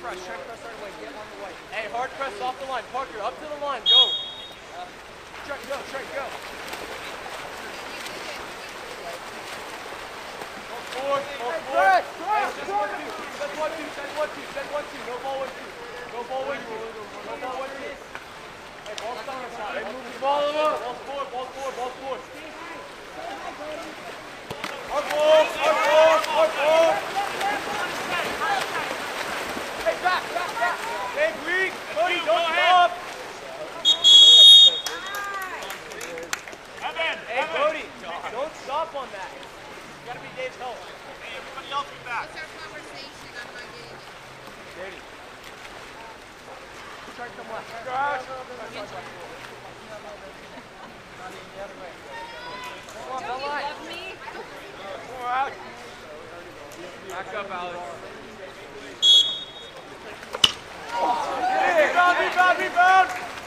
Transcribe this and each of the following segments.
press right away. Get on the way. Hey, hard press off the line. Parker, up to the line. Go. Trent, go. Forward. Press. Send 1-2. No ball 1-2. No ball 1-2. Hey, ball's down our side. Hey, move the ball up. Ball's forward. Hard ball. Hey, back. Hey, weak. Cody, don't stop. Hey, Cody, don't stop on that. You gotta be Dave's help. Hey, everybody else be back. What's our conversation? I'm not getting it. Dirty. Try to come left. Gosh. Don't you love me? Back up, Alex. Rebound!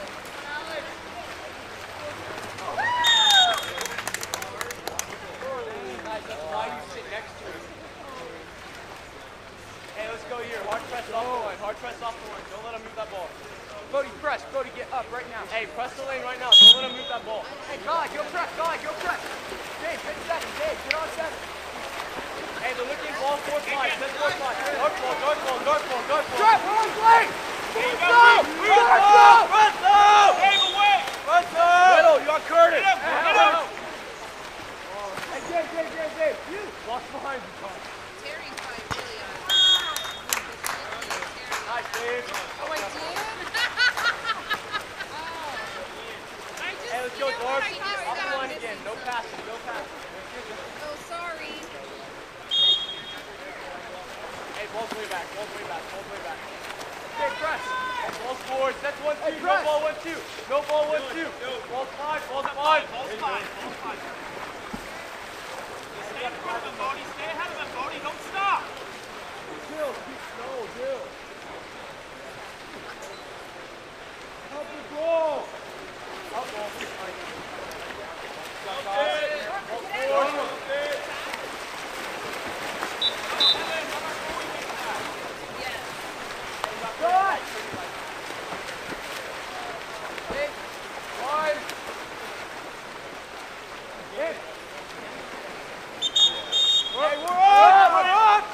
That's why you sit next to him. Hey, let's go here. Hard press off the line. Don't let him move that ball. Cody, press. Cody, get up right now. Hey, press the lane right now. Don't let him move that ball. Hey, God, go press. Dave, hit second. Dave, get on center. Hey, they're looking ball 4-5. Send 4-5. Dark ball. Trent, we're on play. Let's go! Run though! Dave, away! Run though! Middle, you're on Curtis. Get him! Hey, Dave. You. Lost behind you, Tom. Terry's probably really on. Nice, Dave. Oh, I did? Hey, let's go, Dark. Off the line again. No passing. Oh, sorry. Hey, ball's way back. Hey, press. Hey, ball's forward. That's 1-2. Hey, No press. ball 1-2. No ball 1-2. Ball's 5. Ball's fine. Stay in front of him, Bodie. Stay ahead of him, Bodie. Don't stop. Jill, keep slow, Jill. Help the goal. Up ball. Good. Hey, 5. Hey. Hey, we're up!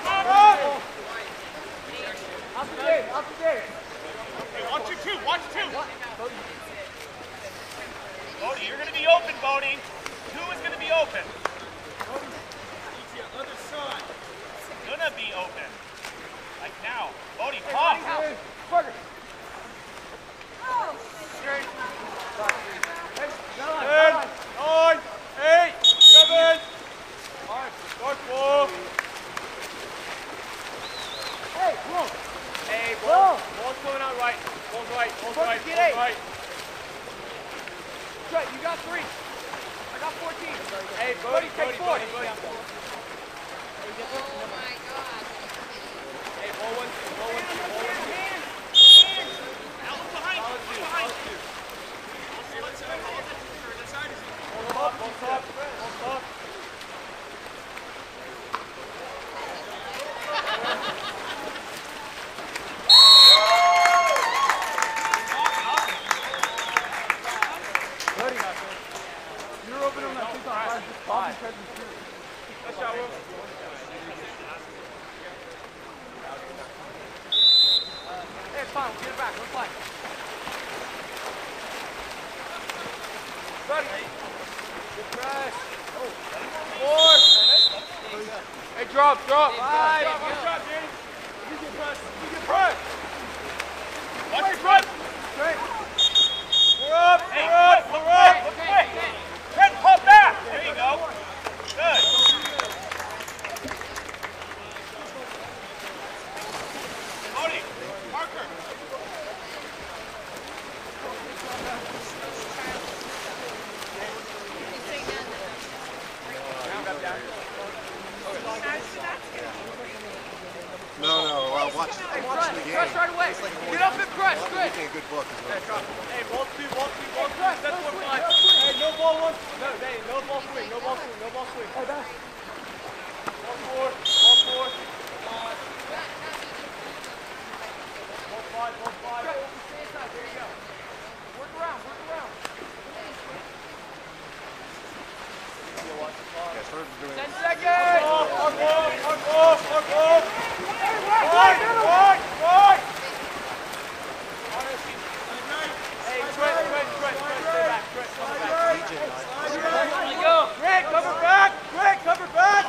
Up to Dave. Hey, watch two. Bodie, you're going to be open, Bodie. 2 is going to be open. Other side. Gonna be open. Like now. Bodie, pop. Parker. Straight. 9, 9, 8, 7. 5. Start ball. Hey, come on. Hey, ball's coming out right. Ball's right. Get 8. Trent, you got 3. I got 14. Hey, Bodie, take 4. Oh, my God. Hey, ball 1-2. Now look behind you. Look behind you. Ball top. You're open on that 2-5. Just pop and catch and shoot. Good shot, Will. Hey, it's fine. We'll get it back. We'll play. Ready? Good press. Four. Hey, drop. 5. Good Drop, Danny. You get press. Watch your front. Straight. We're up. Look quick. Trent, pull back. There you go. Good. Bodie, Parker. No, watch the Hey, game. press right away. It's like Get up and press. You're Good. getting a good book as well. Hey, ball 2. press, That's go 1-5. swing. Hey, no ball 1. No ball swing. Hey, back. Ball 4. 10 seconds! Hey, Trent, stay back. Trent, come back. There you go. Grant, cover back. Grant, cover back.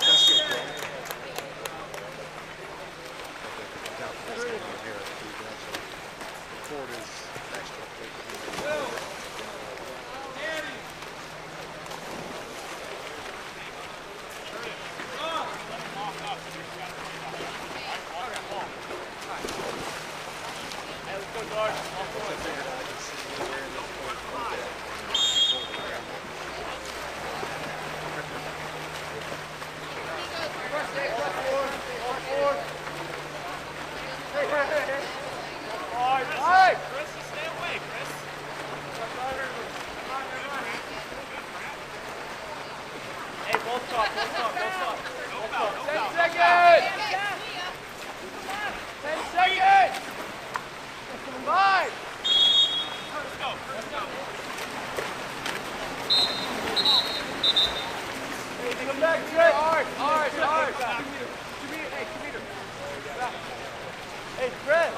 Hey, Chris.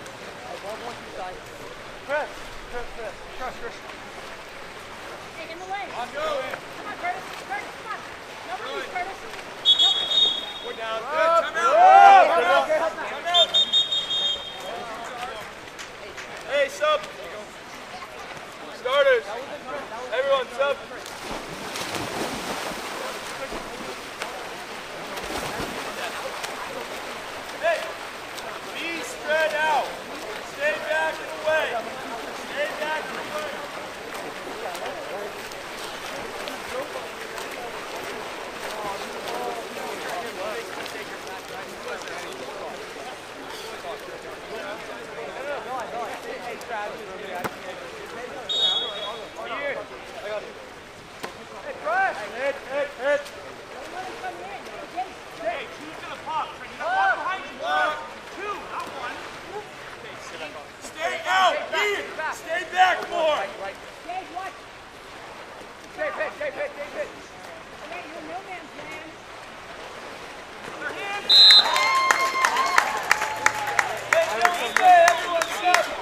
Chris. Hey, in the lane. On go. Come on, Curtis. Come on. Nobody's Curtis. We're down. Good. Time out. Hey, sub. Starters. Everyone, sub. Hey, be spread out. Stay back and away. Stay back and away. Hit. Hey, two's gonna pop. Trent, you got one behind you. Two, not one. Stay out. Stay back more. Dave, watch. Dave. Okay, you're no man's land. Their hands. Hey, everyone stop.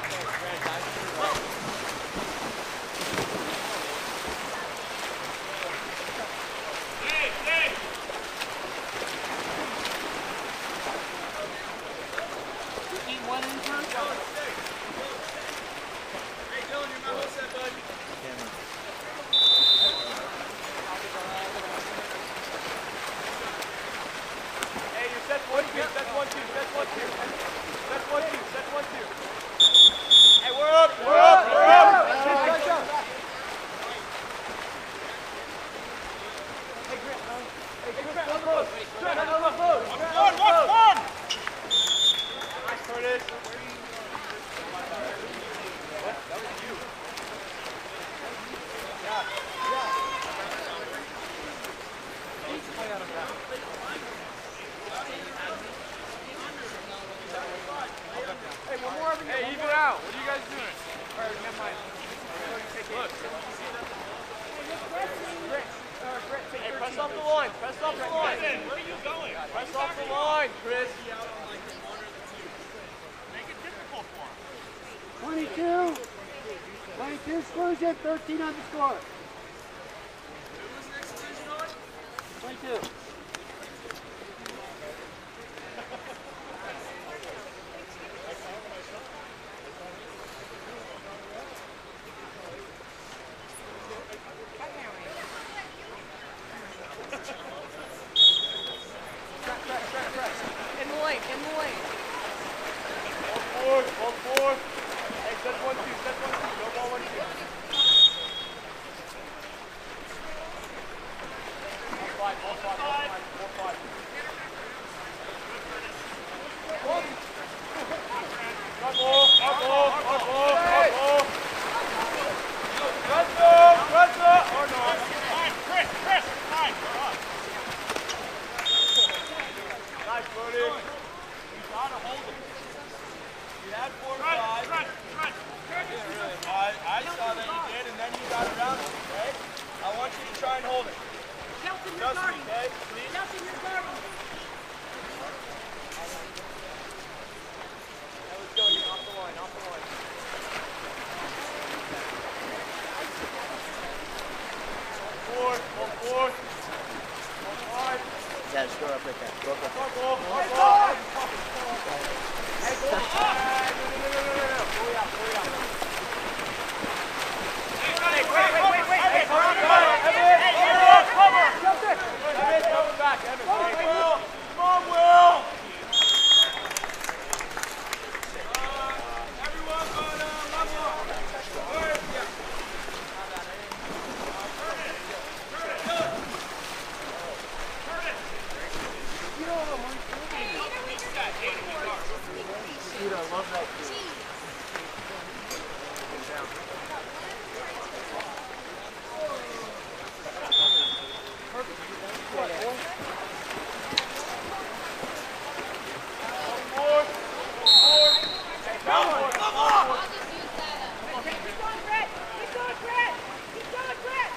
Hey. Team one in turn. Hey, Dylan, you're not all set, bud. Hey, you're set 1-2. Hey, we're up. One. Nice, Curtis. Hey, even out. What are you guys doing? All right, never mind. Look. Hey, press off the line. Where are you going? Press off the line, Chris. Make it difficult for him. 22 exclusion, 13 on the score. Who was next division on? 22. In the lane. Ball four. Hey, set 1-2. No ball 1-2. Ball five. Our ball. Press up. Or not. Chris. Time. We're up. Nice, buddy. You gotta hold him. You had 4 or 5. Trent. I saw that you did, and then you got around him, okay? I want you to try and hold it. Kelton, you're guarding. Kelton, you're guarding. Let's go here, off the line, off the line. Forward, forward. Five. Yeah, just go up like that. Go up like that. Hey, goal! Hey, no. Go out. Hey, wait. Hey, cover. Evan, coming back, Evan. Come on, Will. Everyone on level. Dude, I love that kid. I'll just use that. Keep going, Brett. Keep going, Brett. Keep going, Brett.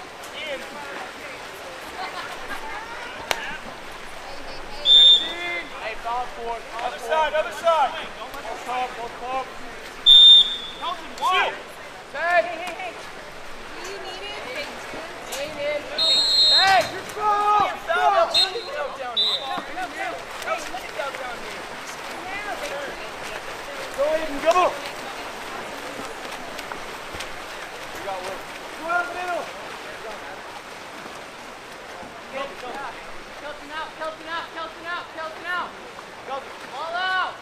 Hey, foul forward. Other side. Both top. Kelton, why? Hey! Do you need it? Hey, you're cool! Down here. Go, Aiden, go! You got work. Go out the middle! Kelton out. Kelton, all out.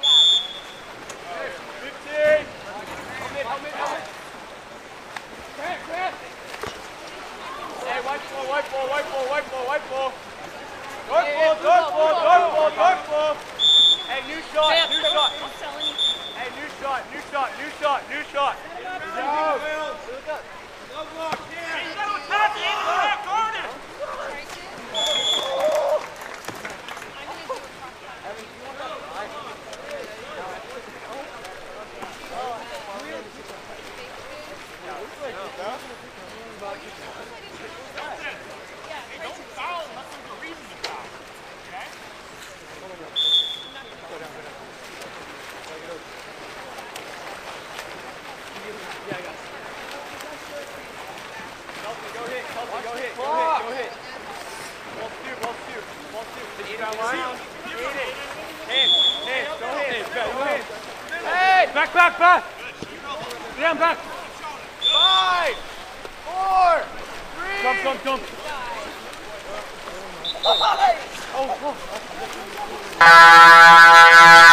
15! Help me. Grant! Hey, white ball. Dark ball. Hey, new shot. Hey, new shot. Love lock, yeah. He's got to attack the end of the half guarded. Don't foul unless there's a reason to foul. Okay? Go hit. Ball two. Hit it. Go hit. Hey! Back. Down, back. 5, 4, 3. Come. Oh.